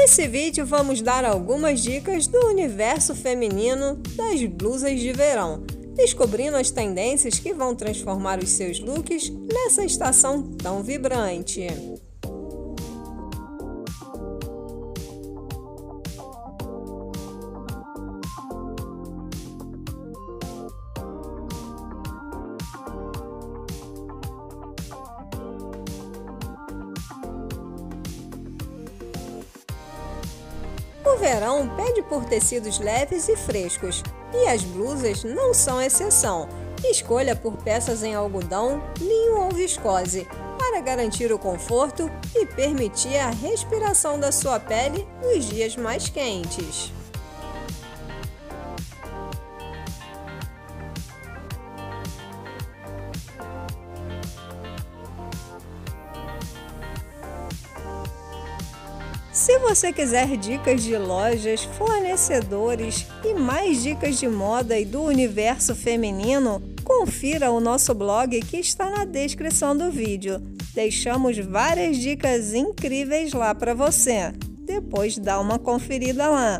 Nesse vídeo vamos dar algumas dicas do universo feminino das blusas de verão, descobrindo as tendências que vão transformar os seus looks nessa estação tão vibrante. O verão pede por tecidos leves e frescos, e as blusas não são exceção. Escolha por peças em algodão, linho ou viscose, para garantir o conforto e permitir a respiração da sua pele nos dias mais quentes. Se você quiser dicas de lojas, fornecedores e mais dicas de moda e do universo feminino, confira o nosso blog que está na descrição do vídeo. Deixamos várias dicas incríveis lá para você. Depois dá uma conferida lá.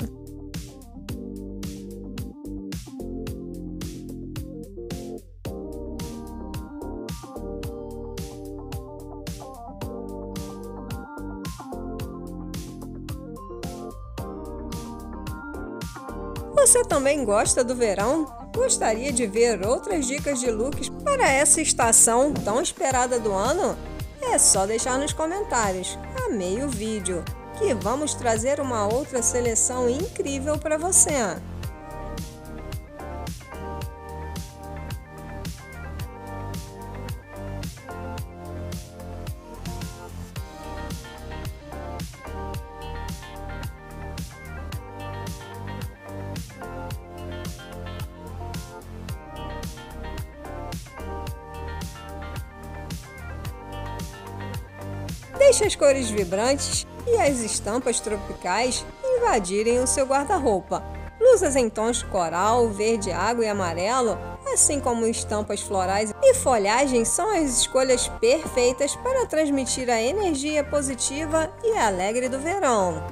Você também gosta do verão? Gostaria de ver outras dicas de looks para essa estação tão esperada do ano? É só deixar nos comentários, amei o vídeo, que vamos trazer uma outra seleção incrível para você. Deixe as cores vibrantes e as estampas tropicais invadirem o seu guarda-roupa. Blusas em tons coral, verde água e amarelo, assim como estampas florais e folhagens, são as escolhas perfeitas para transmitir a energia positiva e alegre do verão.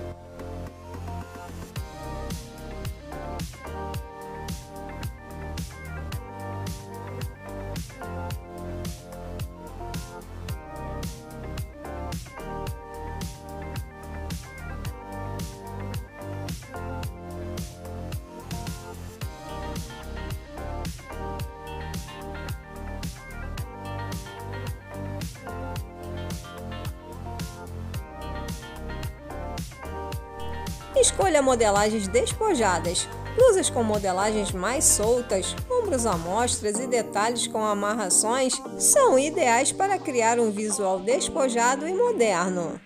Escolha modelagens despojadas. Blusas com modelagens mais soltas, ombros à mostras e detalhes com amarrações são ideais para criar um visual despojado e moderno.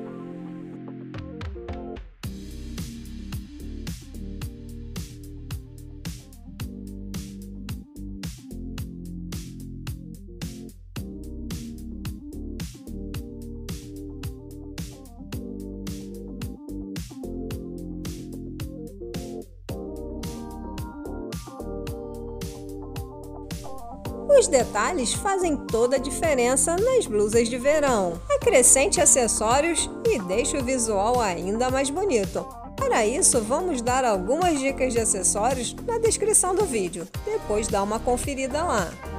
Os detalhes fazem toda a diferença nas blusas de verão. Acrescente acessórios e deixe o visual ainda mais bonito. Para isso, vamos dar algumas dicas de acessórios na descrição do vídeo. Depois dá uma conferida lá.